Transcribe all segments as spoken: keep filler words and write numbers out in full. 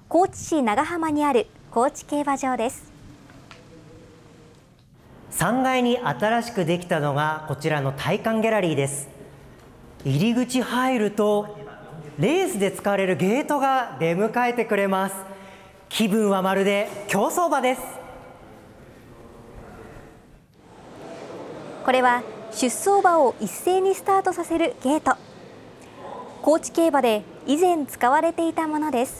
高知市長浜にある高知競馬場です。 さんがいに新しくできたのがこちらの体感ギャラリーです。入り口入るとレースで使われるゲートが出迎えてくれます。気分はまるで競走馬です。 これは出走馬を一斉にスタートさせるゲート。高知競馬で以前使われていたものです。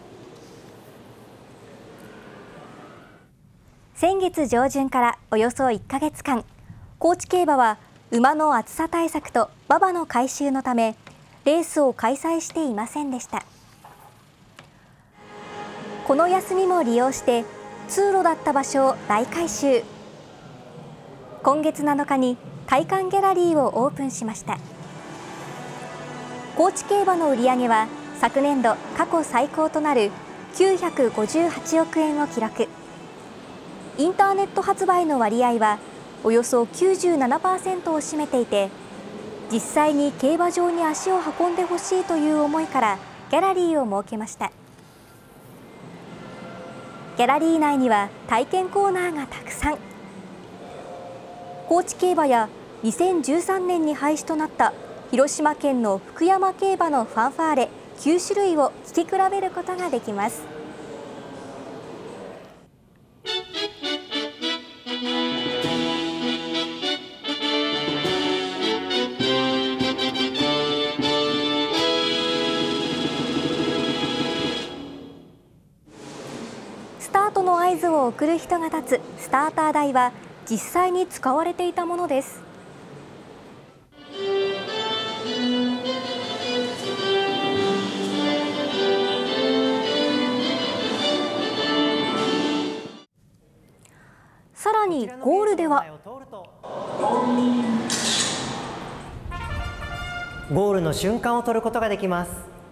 先月上旬からおよそいっかげつかん、高知競馬は馬の暑さ対策と馬場の改修のためレースを開催していませんでした。この休みも利用して通路だった場所を大改修。今月なのかに体感ギャラリーをオープンしました。高知競馬の売り上げは昨年度過去最高となるきゅうひゃくごじゅうはちおくえんを記録。インターネット発売の割合はおよそ きゅうじゅうななパーセント を占めていて、実際に競馬場に足を運んでほしいという思いからギャラリーを設けました。ギャラリー内には体験コーナーがたくさん。高知競馬やにせんじゅうさんねんに廃止となった広島県の福山競馬のファンファーレきゅうしゅるいを聴き比べることができます。スタートの合図を送る人が立つスターター台は実際に使われていたものです。さらにゴールではゴールの瞬間を撮ることができます。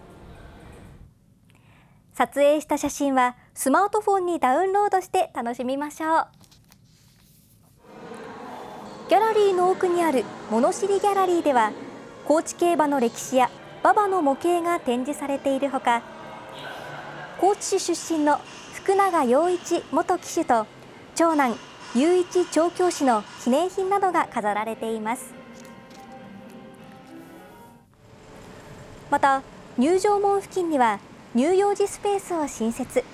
撮影した写真はスマートフォンにダウンロードして楽しみましょう。ギャラリーの奥にある物知りギャラリーでは高知競馬の歴史や馬場の模型が展示されているほか、高知市出身の福永陽一元騎手と長男雄一調教師の記念品などが飾られています。また入場門付近には乳幼児スペースを新設。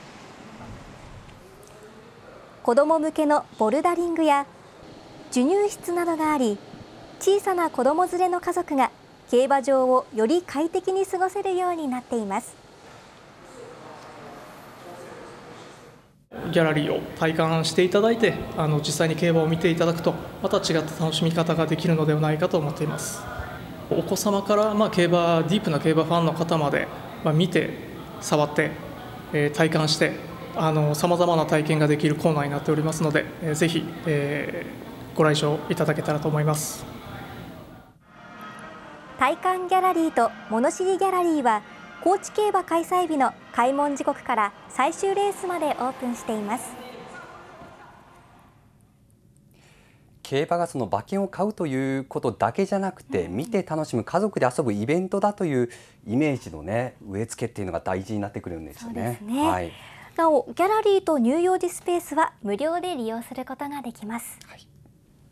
子ども向けのボルダリングや授乳室などがあり、小さな子ども連れの家族が競馬場をより快適に過ごせるようになっています。 ギャラリーを体感していただいて、あの実際に競馬を見ていただくとまた違った楽しみ方ができるのではないかと思っています。お子様から、まあ、競馬ディープな競馬ファンの方まで、まあ、見て触って、えー、体感してさまざまな体験ができるコーナーになっておりますので、えー、ぜひ、えー、ご来場いただけたらと思います。 体感ギャラリーと物知りギャラリーは高知競馬開催日の開門時刻から最終レースまでオープンしています。 競馬がその馬券を買うということだけじゃなくて、見て楽しむ、家族で遊ぶイベントだというイメージのね、植え付けっていうのが大事になってくるんですよね。 そうですね。 はい、 なおギャラリーと乳幼児スペースは無料で利用することができます。 はい。